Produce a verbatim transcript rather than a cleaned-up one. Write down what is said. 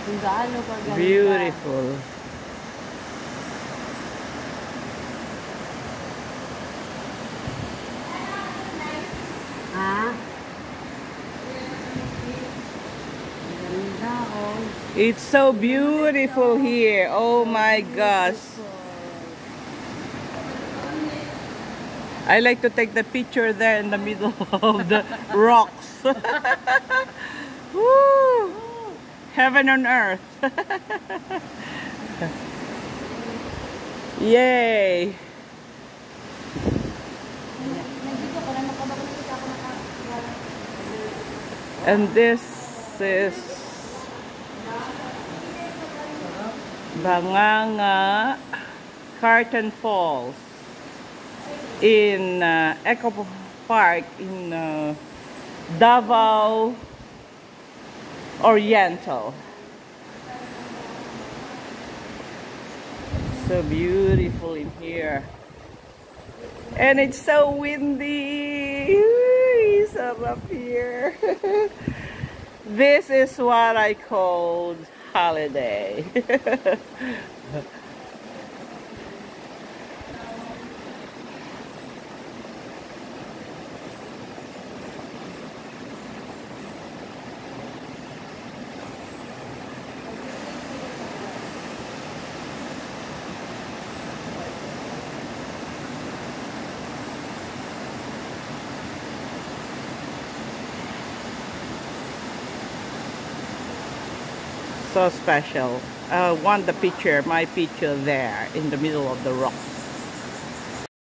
Kung gaano kaganda. Beautiful. Ha? Ganda, oh. It's so beautiful here. Oh my gosh. I like to take the picture there in the middle of the rocks. Woo! Heaven on earth. Yay! And this is Baganga Curtain Falls in uh, Eco Park in uh, Davao Oriental. So beautiful in here. And it's so windy. It's up here. This is what I called holiday. So special. I want the picture, my picture there in the middle of the rock.